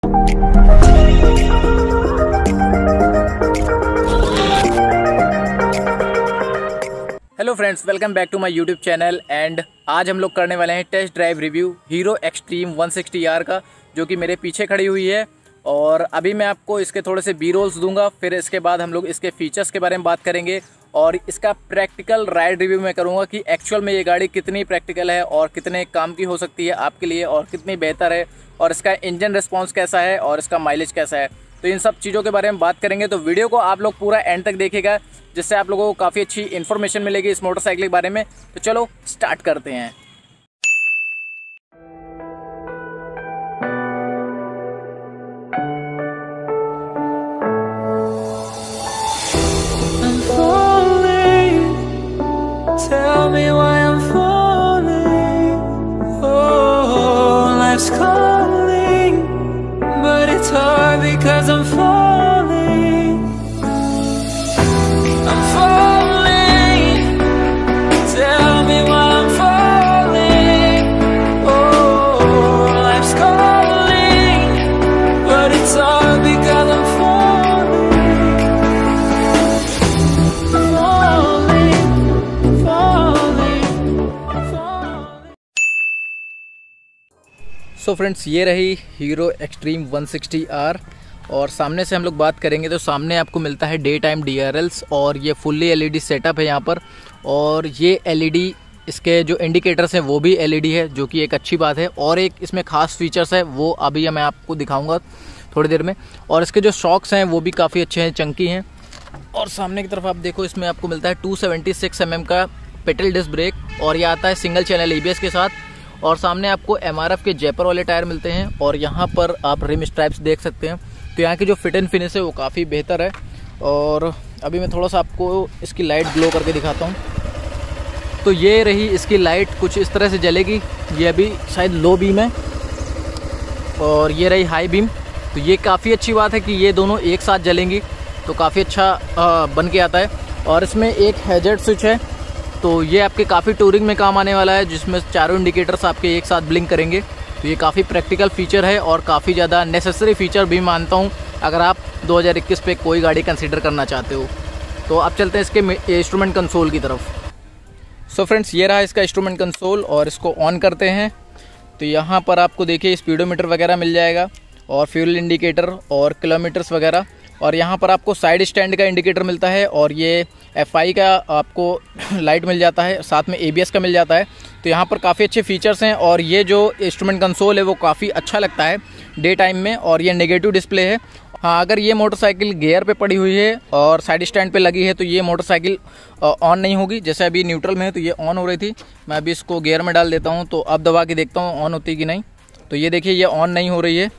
Hello friends, welcome back to my YouTube channel. And आज हम लोग करने वाले हैं test drive review Hero Xtreme 160R का, जो कि मेरे पीछे खड़ी हुई है। और अभी मैं आपको इसके थोड़े से बी रोल्स दूंगा, फिर इसके बाद हम लोग इसके फीचर्स के बारे में बात करेंगे और इसका प्रैक्टिकल राइड रिव्यू मैं करूंगा कि एक्चुअल में ये गाड़ी कितनी प्रैक्टिकल है और कितने काम की हो सकती है आपके लिए और कितनी बेहतर है, और इसका इंजन रिस्पॉन्स कैसा है और इसका माइलेज कैसा है। तो इन सब चीज़ों के बारे में बात करेंगे। तो वीडियो को आप लोग पूरा एंड तक देखिएगा, जिससे आप लोगों को काफ़ी अच्छी इन्फॉर्मेशन मिलेगी इस मोटरसाइकिल के बारे में। तो चलो स्टार्ट करते हैं। Tell me why I'm falling. Oh, life's calling, but it's hard because I'm falling. I'm falling. Tell me why I'm falling. Oh, life's calling, but it's hard because I'm falling. So friends, ये रही hero Xtreme 160R। और सामने से हम लोग बात करेंगे तो सामने आपको मिलता है डे टाइम DRLs और ये फुल्ली LED सेटअप है यहाँ पर। और ये LED, इसके जो इंडिकेटर्स हैं वो भी LED है, जो कि एक अच्छी बात है। और एक इसमें खास फीचर्स है, वो अभी मैं आपको दिखाऊंगा थोड़ी देर में। और इसके जो शॉक्स हैं वो भी काफ़ी अच्छे हैं, चंकी हैं। और सामने की तरफ आप देखो, इसमें आपको मिलता है 276 mm का पेडल डिस्क ब्रेक, और ये आता है सिंगल चैनल ABS के साथ। और सामने आपको MRF के जयपुर वाले टायर मिलते हैं। और यहाँ पर आप रिम स्ट्राइप्स देख सकते हैं। तो यहाँ की जो फिट एंड फिनिश है वो काफ़ी बेहतर है। और अभी मैं थोड़ा सा आपको इसकी लाइट ग्लो करके दिखाता हूँ। तो ये रही इसकी लाइट, कुछ इस तरह से जलेगी। ये अभी शायद लो बीम है और ये रही हाई बीम। तो ये काफ़ी अच्छी बात है कि ये दोनों एक साथ जलेंगी, तो काफ़ी अच्छा बन के आता है। और इसमें एक हैजर्ड स्विच है, तो ये आपके काफ़ी टूरिंग में काम आने वाला है, जिसमें चारों इंडिकेटर्स आपके एक साथ ब्लिंक करेंगे। तो ये काफ़ी प्रैक्टिकल फीचर है और काफ़ी ज़्यादा नेसेसरी फीचर भी मानता हूँ, अगर आप 2021 पे कोई गाड़ी कंसीडर करना चाहते हो। तो अब चलते हैं इसके इंस्ट्रूमेंट कंसोल की तरफ। सो फ्रेंड्स, ये रहा इसका इंस्ट्रूमेंट कंसोल और इसको ऑन करते हैं। तो यहाँ पर आपको देखिए स्पीडोमीटर वगैरह मिल जाएगा और फ्यूल इंडिकेटर और किलोमीटर्स वगैरह। और यहाँ पर आपको साइड स्टैंड का इंडिकेटर मिलता है और ये FI का आपको लाइट मिल जाता है, साथ में ABS का मिल जाता है। तो यहाँ पर काफ़ी अच्छे फीचर्स हैं। और ये जो इंस्ट्रूमेंट कंसोल है वो काफ़ी अच्छा लगता है डे टाइम में। और ये नेगेटिव डिस्प्ले है। हाँ, अगर ये मोटरसाइकिल गियर पे पड़ी हुई है और साइड स्टैंड पे लगी है तो ये मोटरसाइकिल ऑन नहीं होगी। जैसे अभी न्यूट्रल में है तो ये ऑन हो रही थी। मैं अभी इसको गियर में डाल देता हूँ, तो अब दबा के देखता हूँ ऑन होती कि नहीं। तो ये देखिए, ये ऑन नहीं हो रही है,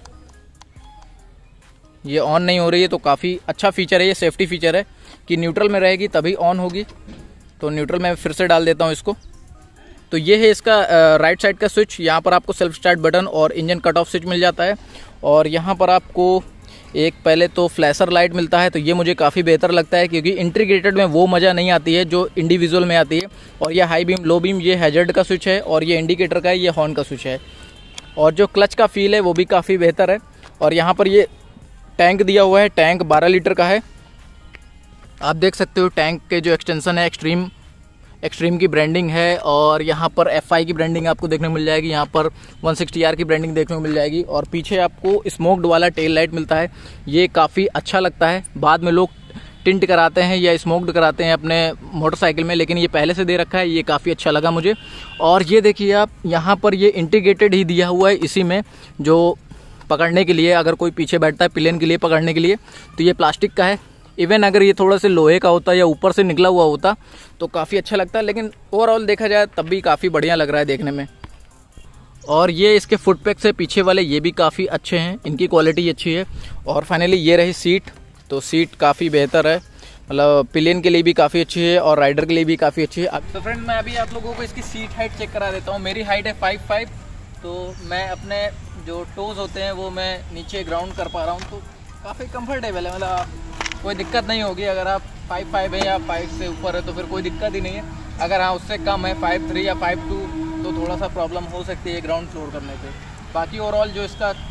ये ऑन नहीं हो रही है। तो काफ़ी अच्छा फीचर है, ये सेफ्टी फीचर है कि न्यूट्रल में रहेगी तभी ऑन होगी। तो न्यूट्रल में फिर से डाल देता हूँ इसको। तो ये है इसका राइट साइड का स्विच। यहाँ पर आपको सेल्फ स्टार्ट बटन और इंजन कट ऑफ स्विच मिल जाता है। और यहाँ पर आपको एक पहले तो फ्लैशर लाइट मिलता है, तो ये मुझे काफ़ी बेहतर लगता है, क्योंकि इंटीग्रेटेड में वो मज़ा नहीं आती है जो इंडिविजुअल में आती है। और ये हाई बीम, लो बीम, ये हैजर्ड का स्विच है और ये इंडिकेटर का है, ये हॉर्न का स्विच है। और जो क्लच का फील है वो भी काफ़ी बेहतर है। और यहाँ पर ये टैंक दिया हुआ है, टैंक 12 लीटर का है। आप देख सकते हो टैंक के जो एक्सटेंशन है एक्सट्रीम की ब्रांडिंग है। और यहाँ पर FI की ब्रांडिंग आपको देखने को मिल जाएगी, यहाँ पर 160R की ब्रांडिंग देखने को मिल जाएगी। और पीछे आपको स्मोक्ड वाला टेल लाइट मिलता है, ये काफ़ी अच्छा लगता है। बाद में लोग टिंट कराते हैं या स्मोक्ड कराते हैं अपने मोटरसाइकिल में, लेकिन ये पहले से दे रखा है, ये काफ़ी अच्छा लगा मुझे। और ये देखिए आप, यहाँ पर ये इंटीग्रेटेड ही दिया हुआ है इसी में, जो पकड़ने के लिए, अगर कोई पीछे बैठता है पिलियन के लिए पकड़ने के लिए, तो ये प्लास्टिक का है। इवन अगर ये थोड़ा से लोहे का होता या ऊपर से निकला हुआ होता तो काफ़ी अच्छा लगता है, लेकिन ओवरऑल देखा जाए तब भी काफ़ी बढ़िया लग रहा है देखने में। और ये इसके फुट पैक्स है पीछे वाले, ये भी काफ़ी अच्छे हैं, इनकी क्वालिटी अच्छी है। और फाइनली ये रही सीट, तो सीट काफ़ी बेहतर है, मतलब पिलियन के लिए भी काफ़ी अच्छी है और राइडर के लिए भी काफ़ी अच्छी है। तो फ्रेंड, मैं अभी आप लोगों को इसकी सीट हाइट चेक करा देता हूँ। मेरी हाइट है 5'5", तो मैं अपने जो टोज होते हैं वो मैं नीचे ग्राउंड कर पा रहा हूँ, तो काफ़ी कंफर्टेबल है। मतलब कोई दिक्कत नहीं होगी। अगर आप 5'5" है या 5 से ऊपर है तो फिर कोई दिक्कत ही नहीं है। अगर हाँ उससे कम है 5'3" या 5'2", तो थोड़ा सा प्रॉब्लम हो सकती है ग्राउंड फ्लोर करने पे। बाकी ओवरऑल जो इसका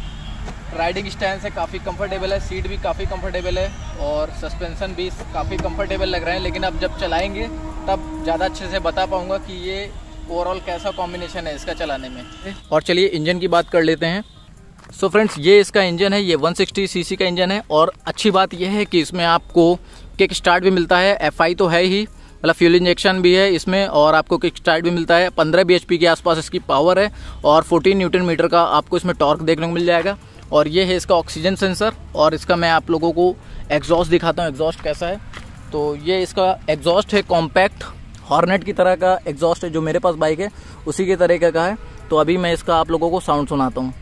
राइडिंग स्टैंड से काफ़ी कंफर्टेबल है, सीट भी काफ़ी कंफर्टेबल है और सस्पेंशन भी काफ़ी कंफर्टेबल लग रहे हैं। लेकिन अब जब चलाएंगे तब ज़्यादा अच्छे से बता पाऊँगा कि ये ओवरऑल कैसा कॉम्बिनेशन है इसका चलाने में। और चलिए इंजन की बात कर लेते हैं। सो फ्रेंड्स, ये इसका इंजन है, ये 160 सीसी का इंजन है। और अच्छी बात यह है कि इसमें आपको किक स्टार्ट भी मिलता है। एफआई तो है ही, मतलब फ्यूल इंजेक्शन भी है इसमें, और आपको किक स्टार्ट भी मिलता है। 15 bhp के आसपास इसकी पावर है और 14 न्यूटन मीटर का आपको इसमें टॉर्क देखने को मिल जाएगा। और ये है इसका ऑक्सीजन सेंसर। और इसका मैं आप लोगों को एग्जॉस्ट दिखाता हूँ, एग्जॉस्ट कैसा है। तो ये इसका एग्जॉस्ट है, कॉम्पैक्ट हॉर्नेट की तरह का एग्जॉस्ट है, जो मेरे पास बाइक है उसी के तरीके का है। तो अभी मैं इसका आप लोगों को साउंड सुनाता हूँ।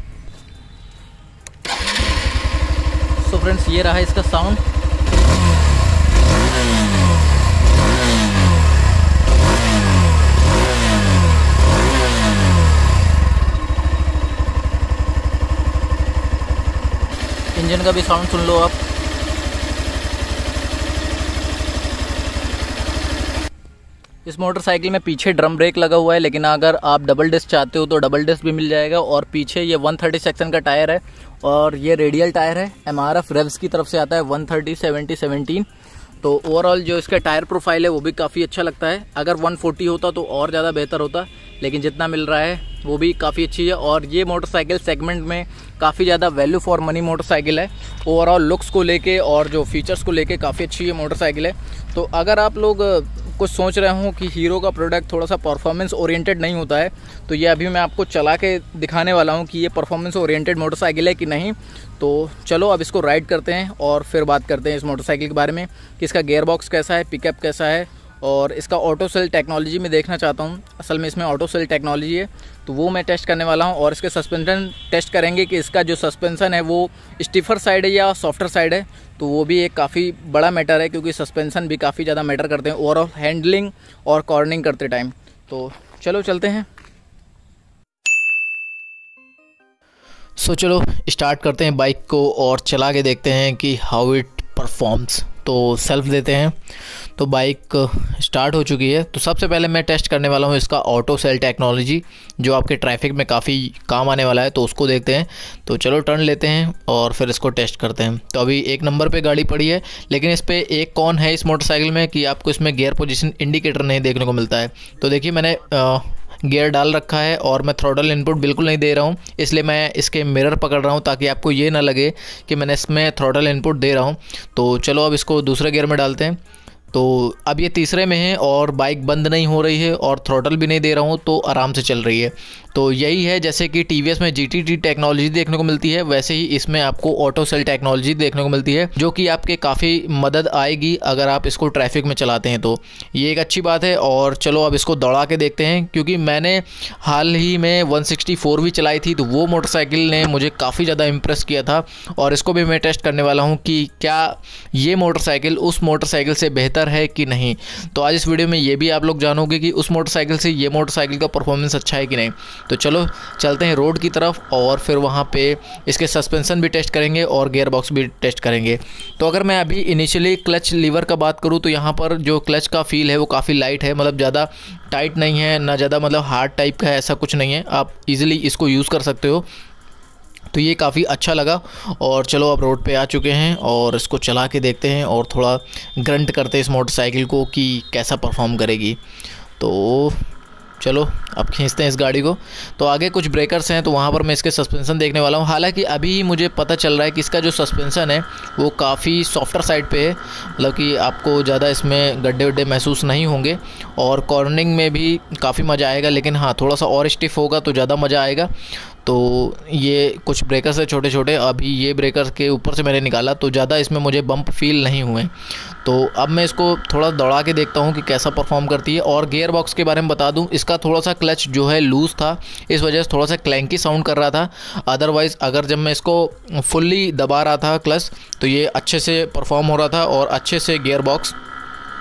सो फ्रेंड्स, ये रहा इसका साउंड। इंजन का भी साउंड सुन लो आप। इस मोटरसाइकिल में पीछे ड्रम ब्रेक लगा हुआ है, लेकिन अगर आप डबल डिस्क चाहते हो तो डबल डिस्क भी मिल जाएगा। और पीछे ये 130 सेक्शन का टायर है और ये रेडियल टायर है, MRF रेव्स की तरफ से आता है 130, 70, 17। तो ओवरऑल जो इसका टायर प्रोफाइल है वो भी काफ़ी अच्छा लगता है। अगर 140 होता तो और ज़्यादा बेहतर होता, लेकिन जितना मिल रहा है वो भी काफ़ी अच्छी है। और ये मोटरसाइकिल सेगमेंट में काफ़ी ज़्यादा वैल्यू फॉर मनी मोटरसाइकिल है। ओवरऑल लुक्स को लेके और जो फीचर्स को लेके काफ़ी अच्छी ये मोटरसाइकिल है। तो अगर आप लोग कुछ सोच रहे हो कि हीरो का प्रोडक्ट थोड़ा सा परफॉर्मेंस ओरिएंटेड नहीं होता है, तो ये अभी मैं आपको चला के दिखाने वाला हूँ कि ये परफॉर्मेंस ओरिएंटेड मोटरसाइकिल है कि नहीं। तो चलो अब इसको राइड करते हैं और फिर बात करते हैं इस मोटरसाइकिल के बारे में कि इसका गियर बॉक्स कैसा है, पिकअप कैसा है। और इसका ऑटो सेल टेक्नोलॉजी में देखना चाहता हूँ। असल में इसमें ऑटो सेल टेक्नोलॉजी है, तो वो मैं टेस्ट करने वाला हूँ। और इसके सस्पेंशन टेस्ट करेंगे कि इसका जो सस्पेंशन है वो स्टिफर साइड है या सॉफ्टर साइड है। तो वो भी एक काफ़ी बड़ा मैटर है, क्योंकि सस्पेंशन भी काफ़ी ज़्यादा मैटर करते हैं ओवरऑल हैंडलिंग और कॉर्निंग करते टाइम। तो चलो चलते हैं। सो चलो स्टार्ट करते हैं बाइक को और चला के देखते हैं कि हाउ इट परफॉर्म्स। तो सेल्फ देते हैं। तो बाइक स्टार्ट हो चुकी है। तो सबसे पहले मैं टेस्ट करने वाला हूँ इसका ऑटो सेल टेक्नोलॉजी, जो आपके ट्रैफिक में काफ़ी काम आने वाला है। तो उसको देखते हैं। तो चलो टर्न लेते हैं और फिर इसको टेस्ट करते हैं। तो अभी 1 नंबर पे गाड़ी पड़ी है, लेकिन इस पर एक कौन है इस मोटरसाइकिल में कि आपको इसमें गियर पोजीशन इंडिकेटर नहीं देखने को मिलता है। तो देखिए मैंने गियर डाल रखा है और मैं थ्रॉटल इनपुट बिल्कुल नहीं दे रहा हूँ, इसलिए मैं इसके मिरर पकड़ रहा हूँ ताकि आपको ये ना लगे कि मैंने इसमें थ्रॉटल इनपुट दे रहा हूँ। तो चलो अब इसको दूसरे गियर में डालते हैं। तो अब ये तीसरे में है और बाइक बंद नहीं हो रही है और थ्रॉटल भी नहीं दे रहा हूँ, तो आराम से चल रही है। तो यही है, जैसे कि TVS में GTT टेक्नोलॉजी देखने को मिलती है, वैसे ही इसमें आपको ऑटो सेल टेक्नोलॉजी देखने को मिलती है, जो कि आपके काफ़ी मदद आएगी अगर आप इसको ट्रैफिक में चलाते हैं। तो ये एक अच्छी बात है। और चलो अब इसको दौड़ा के देखते हैं, क्योंकि मैंने हाल ही में 164 भी चलाई थी, तो वो मोटरसाइकिल ने मुझे काफ़ी ज़्यादा इम्प्रेस किया था। और इसको भी मैं टेस्ट करने वाला हूँ कि क्या ये मोटरसाइकिल उस मोटरसाइकिल से बेहतर है कि नहीं। तो आज इस वीडियो में ये भी आप लोग जानोगे कि उस मोटरसाइकिल से ये मोटरसाइकिल का परफॉर्मेंस अच्छा है कि नहीं। तो चलो चलते हैं रोड की तरफ और फिर वहाँ पे इसके सस्पेंशन भी टेस्ट करेंगे और गियर बॉक्स भी टेस्ट करेंगे। तो अगर मैं अभी इनिशियली क्लच लीवर का बात करूँ, तो यहाँ पर जो क्लच का फील है वो काफ़ी लाइट है, मतलब ज़्यादा टाइट नहीं है, ना ज़्यादा मतलब हार्ड टाइप का है, ऐसा कुछ नहीं है। आप इजीली इसको यूज़ कर सकते हो। तो ये काफ़ी अच्छा लगा। और चलो अब रोड पे आ चुके हैं और इसको चला के देखते हैं और थोड़ा ग्रंट करते हैं इस मोटरसाइकिल को कि कैसा परफॉर्म करेगी। तो चलो अब खींचते हैं इस गाड़ी को। तो आगे कुछ ब्रेकर्स हैं, तो वहाँ पर मैं इसके सस्पेंशन देखने वाला हूँ। हालांकि अभी मुझे पता चल रहा है कि इसका जो सस्पेंशन है वो काफ़ी सॉफ्टर साइड पे है, मतलब कि आपको ज़्यादा इसमें गड्ढे वड्ढे महसूस नहीं होंगे और कॉर्निंग में भी काफ़ी मज़ा आएगा। लेकिन हाँ, थोड़ा सा और स्टिफ होगा तो ज़्यादा मज़ा आएगा। तो ये कुछ ब्रेकर्स है छोटे छोटे, अभी ये ब्रेकर के ऊपर से मैंने निकाला तो ज़्यादा इसमें मुझे बम्प फील नहीं हुए। तो अब मैं इसको थोड़ा दौड़ा के देखता हूँ कि कैसा परफॉर्म करती है। और गियर बॉक्स के बारे में बता दूँ, इसका थोड़ा सा क्लच जो है लूज़ था, इस वजह से थोड़ा सा क्लैंकी साउंड कर रहा था। अदरवाइज़ अगर जब मैं इसको फुल्ली दबा रहा था क्लच, तो ये अच्छे से परफॉर्म हो रहा था और अच्छे से गियर बॉक्स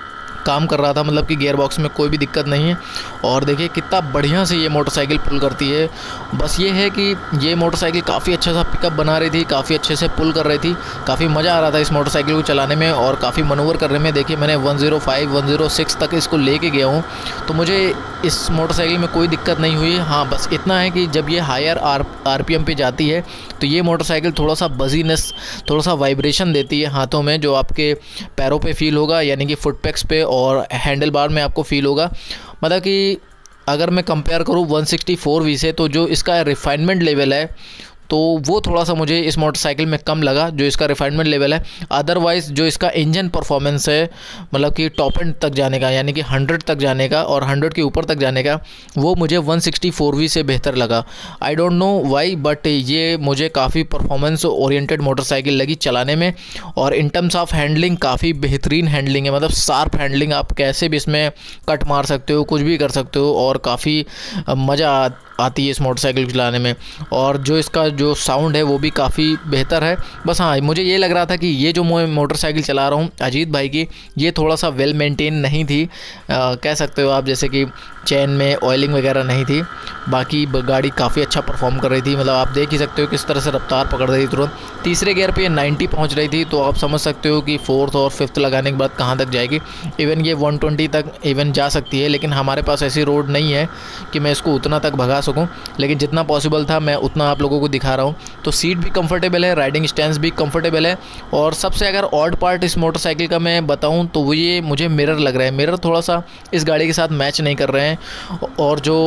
काम कर रहा था, मतलब कि गियर बॉक्स में कोई भी दिक्कत नहीं है। और देखिए कितना बढ़िया से ये मोटरसाइकिल पुल करती है। बस ये है कि ये मोटरसाइकिल काफ़ी अच्छा सा पिकअप बना रही थी, काफ़ी अच्छे से पुल कर रही थी, काफ़ी मज़ा आ रहा था इस मोटरसाइकिल को चलाने में और काफ़ी मनूवर करने में। देखिए मैंने 105, 106 तक इसको लेके गया हूँ, तो मुझे इस मोटरसाइकिल में कोई दिक्कत नहीं हुई। हाँ बस इतना है कि जब ये हायर RPM पे जाती है तो ये मोटरसाइकिल थोड़ा सा बजीनेस, थोड़ा सा वाइब्रेशन देती है हाथों में, जो आपके पैरों पे फील होगा, यानी कि फुट पैक्स पे और हैंडल बार में आपको फील होगा। मतलब कि अगर मैं कंपेयर करूँ 164V से, तो जो इसका रिफाइनमेंट लेवल है तो वो थोड़ा सा मुझे इस मोटरसाइकिल में कम लगा, जो इसका रिफाइनमेंट लेवल है। अदरवाइज़ जो इसका इंजन परफॉर्मेंस है, मतलब कि टॉप एंड तक जाने का, यानी कि 100 तक जाने का और 100 के ऊपर तक जाने का, वो मुझे 164V से बेहतर लगा। I don't know why, but ये मुझे काफ़ी परफॉर्मेंस ओरिएंटेड मोटरसाइकिल लगी चलाने में। और इन टर्म्स ऑफ हैंडलिंग काफ़ी बेहतरीन हैंडलिंग है, मतलब शार्प हैंडलिंग, आप कैसे भी इसमें कट मार सकते हो, कुछ भी कर सकते हो और काफ़ी मज़ा आती है इस मोटरसाइकिल चलाने में। और जो इसका जो साउंड है वो भी काफ़ी बेहतर है। बस हाँ, मुझे ये लग रहा था कि ये जो मैं मोटरसाइकिल चला रहा हूँ अजीत भाई की, ये थोड़ा सा वेल मेंटेन नहीं थी, कह सकते हो आप, जैसे कि चैन में ऑयलिंग वगैरह नहीं थी। बाकी गाड़ी काफ़ी अच्छा परफॉर्म कर रही थी, मतलब आप देख ही सकते हो किस तरह से रफ्तार पकड़ रही थी तुरंत। तीसरे गियर पे ये 90 पहुंच रही थी, तो आप समझ सकते हो कि 4th और 5th लगाने के बाद कहां तक जाएगी। इवन ये 120 तक इवन जा सकती है, लेकिन हमारे पास ऐसी रोड नहीं है कि मैं इसको उतना तक भगा सकूं। लेकिन जितना पॉसिबल था मैं उतना आप लोगों को दिखा रहा हूँ। तो सीट भी कंफर्टेबल है, राइडिंग स्टैंड भी कंफर्टेबल है। और सबसे अगर ऑड पार्ट इस मोटरसाइकिल का मैं बताऊँ तो वो ये मुझे मिरर लग रहा है। मिरर थोड़ा सा इस गाड़ी के साथ मैच नहीं कर रहे हैं, और जो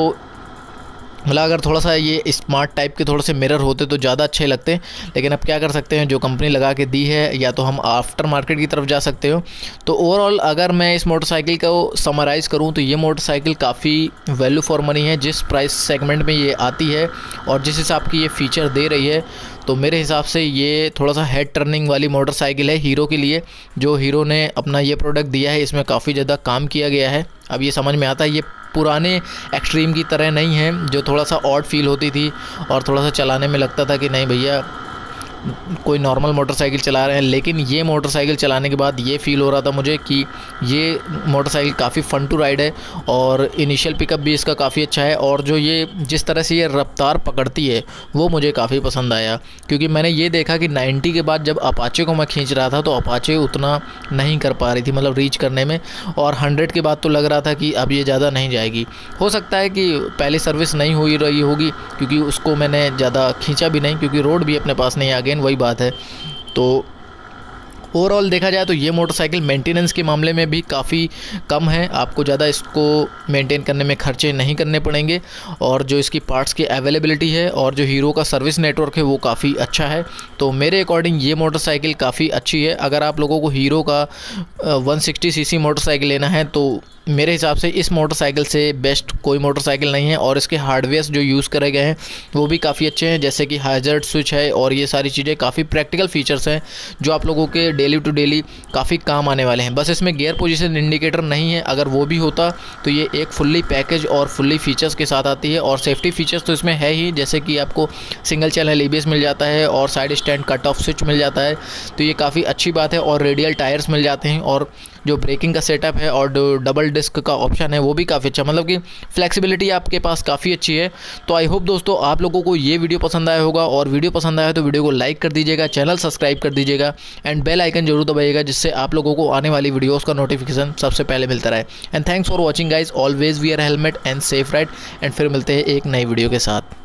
मतलब अगर थोड़ा सा ये स्मार्ट टाइप के थोड़े से मिरर होते तो ज़्यादा अच्छे लगते। लेकिन अब क्या कर सकते हैं, जो कंपनी लगा के दी है, या तो हम आफ्टर मार्केट की तरफ जा सकते हो। तो ओवरऑल अगर मैं इस मोटरसाइकिल को समराइज़ करूं तो ये मोटरसाइकिल काफ़ी वैल्यू फॉर मनी है। जिस प्राइस सेगमेंट में ये आती है और जिस हिसाब की ये फ़ीचर दे रही है, तो मेरे हिसाब से ये थोड़ा सा हेड टर्निंग वाली मोटरसाइकिल है हीरो के लिए। जो हीरो ने अपना ये प्रोडक्ट दिया है, इसमें काफ़ी ज़्यादा काम किया गया है। अब ये समझ में आता है, ये पुराने एक्सट्रीम की तरह नहीं है जो थोड़ा सा ऑड फील होती थी और थोड़ा सा चलाने में लगता था कि नहीं भैया कोई नॉर्मल मोटरसाइकिल चला रहे हैं। लेकिन ये मोटरसाइकिल चलाने के बाद ये फ़ील हो रहा था मुझे कि ये मोटरसाइकिल काफ़ी फ़न टू राइड है और इनिशियल पिकअप भी इसका काफ़ी अच्छा है। और जो ये जिस तरह से ये रफ्तार पकड़ती है वो मुझे काफ़ी पसंद आया, क्योंकि मैंने ये देखा कि 90 के बाद जब अपाचे को मैं खींच रहा था तो अपाचे उतना नहीं कर पा रही थी, मतलब रीच करने में। और 100 के बाद तो लग रहा था कि अब ये ज़्यादा नहीं जाएगी। हो सकता है कि पहले सर्विस नहीं हुई रही होगी, क्योंकि उसको मैंने ज़्यादा खींचा भी नहीं, क्योंकि रोड भी अपने पास नहीं आ गई। वही बात है। तो ओवरऑल देखा जाए तो ये मोटरसाइकिल मेंटेनेंस के मामले में भी काफ़ी कम है, आपको ज़्यादा इसको मेंटेन करने में खर्चे नहीं करने पड़ेंगे। और जो इसकी पार्ट्स की अवेलेबिलिटी है और जो हीरो का सर्विस नेटवर्क है वो काफ़ी अच्छा है। तो मेरे अकॉर्डिंग ये मोटरसाइकिल काफ़ी अच्छी है। अगर आप लोगों को हीरो का 160cc मोटरसाइकिल लेना है तो मेरे हिसाब से इस मोटरसाइकिल से बेस्ट कोई मोटरसाइकिल नहीं है। और इसके हार्डवेयर जो यूज़ करे गए हैं वो भी काफ़ी अच्छे हैं, जैसे कि हैज़र्ड स्विच है और ये सारी चीज़ें काफ़ी प्रैक्टिकल फीचर्स हैं जो आप लोगों के डेली टू डेली काफ़ी काम आने वाले हैं। बस इसमें गियर पोजीशन इंडिकेटर नहीं है, अगर वो भी होता तो ये एक फुल्ली पैकेज और फुल्ली फीचर्स के साथ आती है। और सेफ्टी फीचर्स तो इसमें है ही, जैसे कि आपको सिंगल चैनल ABS मिल जाता है और side stand cut off switch मिल जाता है, तो ये काफ़ी अच्छी बात है। और रेडियल टायर्स मिल जाते हैं और जो ब्रेकिंग का सेटअप है और जो डबल डिस्क का ऑप्शन है वो भी काफ़ी अच्छा, मतलब कि फ्लेक्सिबिलिटी आपके पास काफ़ी अच्छी है। तो आई होप दोस्तों आप लोगों को ये वीडियो पसंद आया होगा, और वीडियो पसंद आया तो वीडियो को लाइक कर दीजिएगा, चैनल सब्सक्राइब कर दीजिएगा एंड बेल आइकन जरूर दबाइएगा, जिससे आप लोगों को आने वाली वीडियोज़ का नोटिफिकेशन सबसे पहले मिलता रहे। And thanks for watching guys, always wear helmet and safe ride. And फिर मिलते हैं एक नई वीडियो के साथ।